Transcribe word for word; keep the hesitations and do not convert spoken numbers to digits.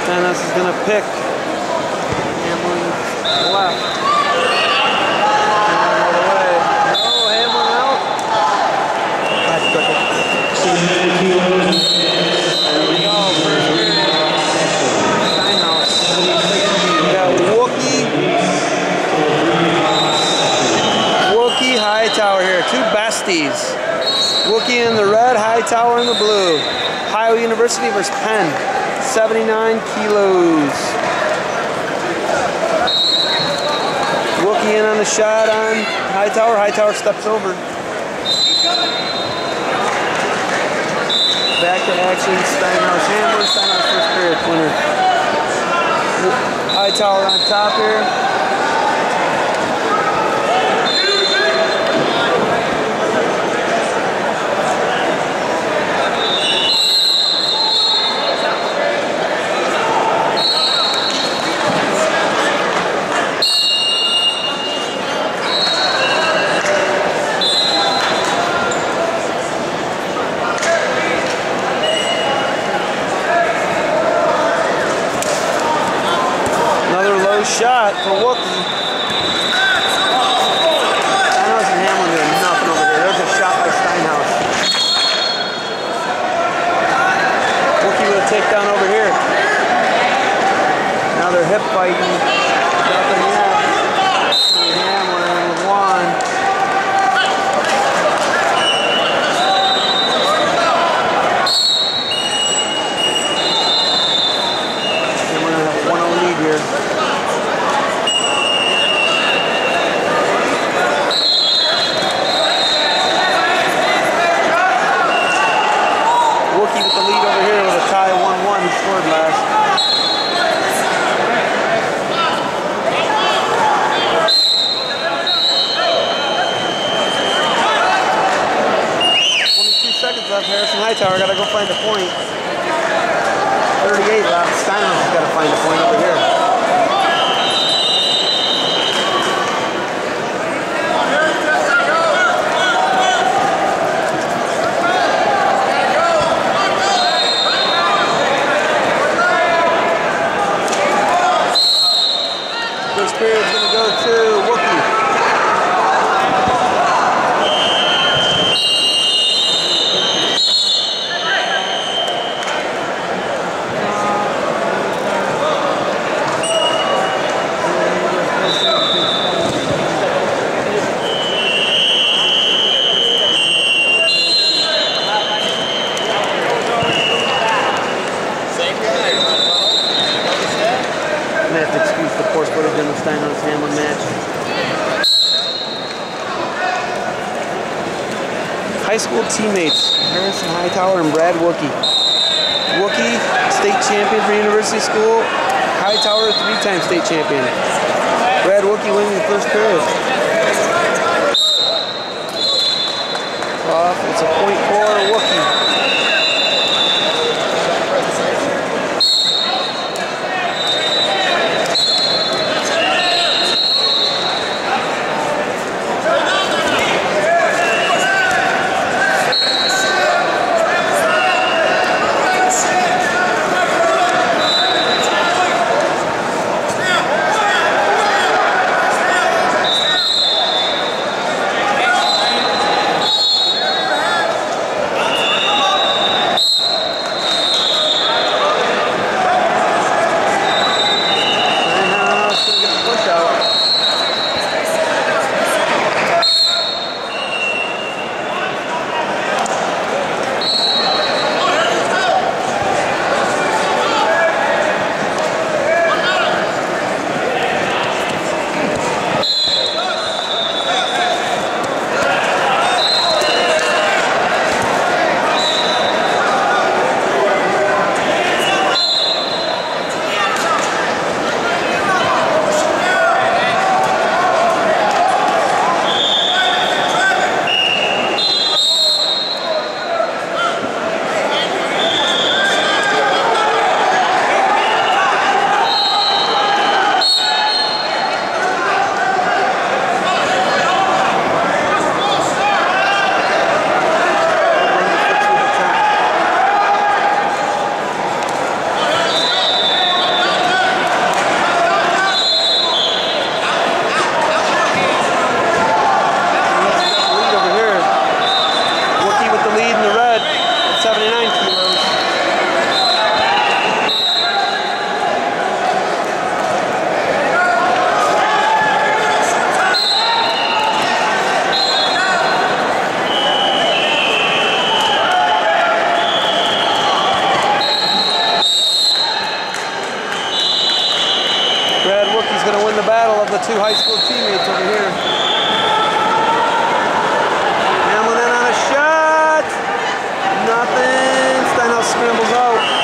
Dennis is going to pick. Hamlin left. Hamlin all the way. No, Hamlin out. There we go. First period. Steinhaus. We got Wookie. Wookie Hightower here. Two besties. Wookie in the red, Hightower in the blue. Ohio University versus Penn. seventy-nine kilos. Wookie in on the shot on Hightower. Hightower steps over. Back to action. Steinhaus Hamlin. Steinhaus first period winner. Hightower on top here. Shot for Wookie. Steinhaus and Hamlin doing nothing over there. There's a shot by Steinhaus. Wookie with a takedown over here. Now they're hip fighting. Nothing yet. Hamlin with one. Hamlin has one oh lead here. Scored last. twenty-two seconds left. Harrison Hightower got to go find a point. thirty-eight left. Steinhaus has got to find a point over here. First period's going to go to Wookie. I have to excuse the poor footage in the Steinhaus Hamlin match. High school teammates, Harrison Hightower and Brad Wookie. Wookie, state champion for University School. Hightower, three-time state champion. Brad Wookie winning the first period. Off, it's a point for Wookie. the two high school teammates over here.